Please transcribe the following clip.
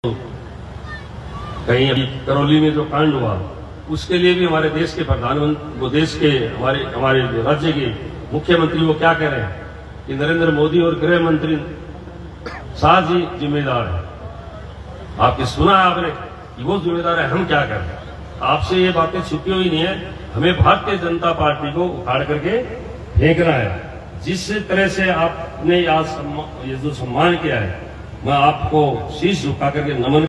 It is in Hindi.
कहीं अभी करौली में जो कांड हुआ उसके लिए भी हमारे देश के प्रधानमंत्री, वो देश के हमारे राज्य के मुख्यमंत्री वो क्या कह रहे हैं कि नरेंद्र मोदी और गृह मंत्री साथ ही जिम्मेदार है। आपने सुना है आपने कि वो जिम्मेदार है, हम क्या करें? आपसे ये बातें छुपी हुई नहीं है। हमें भारतीय जनता पार्टी को उखाड़ करके फेंकना है। जिस तरह से आपने आज ये जो सम्मान किया है, मैं आपको शीश झुका करके नमन